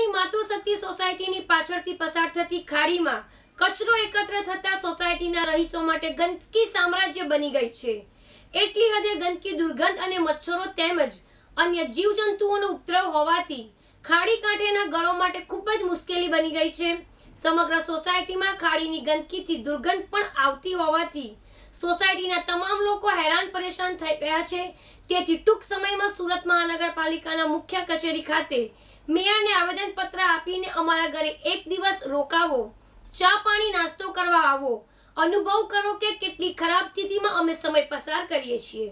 ઉમરાની માતૃશક્તિ સોસાયટીની પાછળથી પસાર થતી ખાડીમાં કચરો એકત્ર થતા સોસાયટીના રહીશો માટે ગંદકી સામ્રાજ્ય બની ગઈ છે। એટલી હદે ગંદકી, દુર્ગંધ અને મચ્છરો તેમજ અન્ય જીવજંતુઓનો ઉપદ્રવ હોવાથી ખાડી કાંઠેના ઘરો માટે ખૂબ જ મુશ્કેલી બની ગઈ છે। સમગ્ર સોસાયટીમાં ખાડીની ગંદકીથી દુર્ગંધ પણ આવતી હોવાથી સોસાયટીના તમામ લોકો હેરાન પરેશાન થઈ ગયા છે। તેથી ટૂંક સમયમાં સુરત મહાનગરપાલિકાના મુખ્ય કચેરી ખાતે મેયરને આવેદનપત્ર આપીને અમારા ઘરે એક દિવસ રોકાવો, ચા પાણી નાસ્તો કરવા આવો, અનુભવ કરો કે કેટલી ખરાબ સ્થિતિમાં અમે સમય પસાર કરીએ છીએ।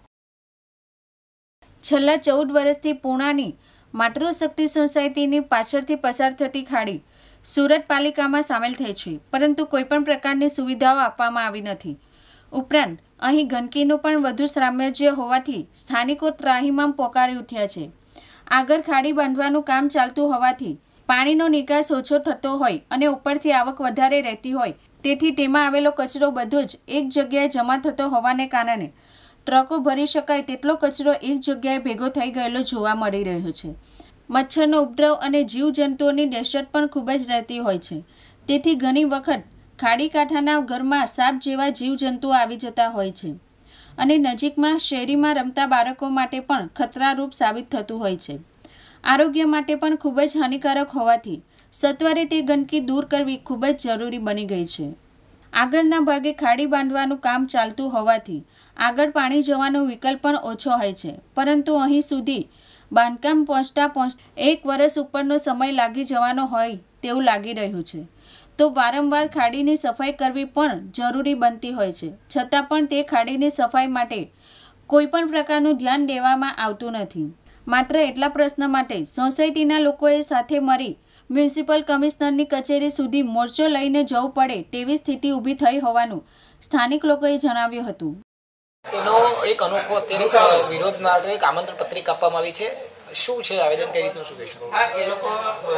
છેલ્લા 14 વર્ષથી પૂણાની માતૃશક્તિ સોસાયટીની પાછળથી પસાર થતી ખાડી સુરત પાલિકામાં સામેલ થઈ છે, પરંતુ કોઈપણ પ્રકારની સુવિધાઓ આપવામાં આવી નથી। ઉપરાંત અહીં ગંદકીનું પણ વધુ સામ્રાજ્ય હોવાથી સ્થાનિકો ત્રાહિમામ પોકારી ઉઠ્યા છે। આગળ ખાડી બાંધવાનું કામ ચાલતું હોવાથી પાણીનો નિકાસ ઓછો થતો હોય અને ઉપરથી આવક વધારે રહેતી હોય, તેથી તેમાં આવેલો કચરો બધો જ એક જગ્યાએ જમા થતો હોવાને કારણે ટ્રકો ભરી શકાય તેટલો કચરો એક જગ્યાએ ભેગો થઈ ગયેલો જોવા મળી રહ્યો છે। મચ્છરનો ઉપદ્રવ અને જીવજંતુઓની દહેશત પણ ખૂબ જ રહેતી હોય છે, તેથી ઘણી વખત ખાડી કાંઠાના ઘરમાં સાપ જેવા જીવજંતુઓ આવી જતા હોય છે અને નજીકમાં શેરીમાં રમતા બાળકો માટે પણ ખતરારૂપ સાબિત થતું હોય છે। આરોગ્ય માટે પણ ખૂબ જ હાનિકારક હોવાથી સત્વરે તે ગંદકી દૂર કરવી ખૂબ જ જરૂરી બની ગઈ છે। આગળના ભાગે ખાડી બાંધવાનું કામ ચાલતું હોવાથી આગળ પાણી જવાનો વિકલ્પ પણ ઓછો હોય છે, પરંતુ અહીં સુધી બાંધકામ પહોંચતા 1 વર્ષ ઉપરનો સમય લાગી જવાનો હોય તેવું લાગી રહ્યું છે। તો વારંવાર ખાડીની સફાઈ કરવી પણ જરૂરી બનતી હોય છે, છતાં પણ તે ખાડીની સફાઈ માટે કોઈપણ પ્રકારનું ધ્યાન દેવામાં આવતું નથી। માત્ર એટલા પ્રશ્ન માટે સોસાયટીના લોકોએ સાથે મળી મ્યુનિસિપલ કમિશનરની કચેરી સુધી મોરચો લઈને જવું પડે તેવી સ્થિતિ ઊભી થઈ હોવાનું સ્થાનિક લોકોએ જણાવ્યું હતું। એનો એક અનોખો અત્યારે વિરોધમાં એક આમંત્રણ પત્રિકા આપવામાં આવી છે। શું છે આવેદન, કઈ રીતનું શું કહેશો? એ લોકો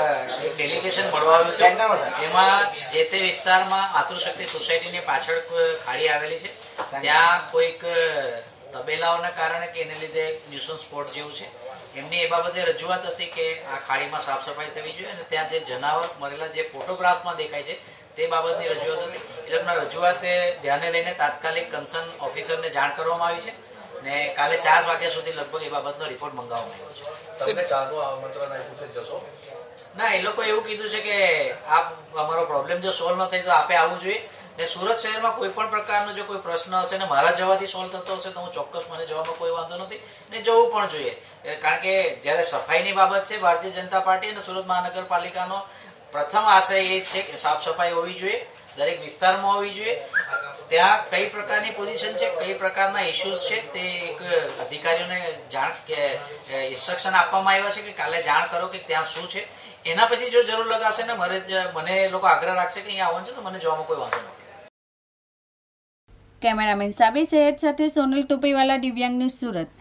એક ડેલિગેશન મળવા આવ્યું હતું, એમાં જે તે વિસ્તારમાં માતૃશક્તિ સોસાયટીની પાછળ ખાડી આવેલી છે, ત્યાં કોઈક તબેલાઓના કારણે કે એને લીધે ન્યુસન્સ સ્પોટ જેવું છે, એમની એ બાબતે રજૂઆત હતી કે આ ખાડીમાં સાફ સફાઈ થવી જોઈએ અને ત્યાં જે જનાવર મરેલા જે ફોટોગ્રાફમાં દેખાય છે તે બાબતની રજૂઆત હતી। એ લોકોના રજૂઆતે ધ્યાને લઈને તાત્કાલિક કન્સર્ન ઓફિસરને જાણ કરવામાં આવી છે ને કાલે 4 વાગ્યા સુધી લગભગ એ બાબતનો રિપોર્ટ મંગાવવામાં આવ્યો છે। ના, એ લોકો એવું કીધું છે કે આપ અમારો પ્રોબ્લેમ જો સોલ્વ ન થાય તો આપે આવવું જોઈએ ને સુરત શહેરમાં કોઈ પણ પ્રકારનો જો કોઈ પ્રશ્ન હશે ને મારા જવાથી સોલ્વ થતો હશે તો હું ચોક્કસ, મને જવામાં કોઈ વાંધો નથી ને જવું પણ જોઈએ, કારણ કે જ્યારે સફાઈની બાબત છે, ભારતીય જનતા પાર્ટી અને સુરત મહાનગરપાલિકાનો પ્રથમ આશય એ છે કે સાફ સફાઈ હોવી જોઈએ, દરેક વિસ્તારમાં હોવી જોઈએ। ત્યાં કઈ પ્રકારની પોઝિશન છે, કઈ પ્રકારના ઇસ્યુઝ છે તે એક અધિકારીઓને જાણ કે ઇન્સ્ટ્રક્શન આપવામાં આવ્યા છે કે કાલે જાણ કરો કે ત્યાં શું છે। એના પછી જો જરૂર લગાશે ને મને લોકો આગ્રહ રાખશે કે અહીંયા આવવાનું છે તો મને જવામાં કોઈ વાંધો નથી। કેમેરામેન સાબિર સૈયદ સાથે સોનલ તોપીવાલા, દિવ્યાંગ ન્યૂઝ, સુરત।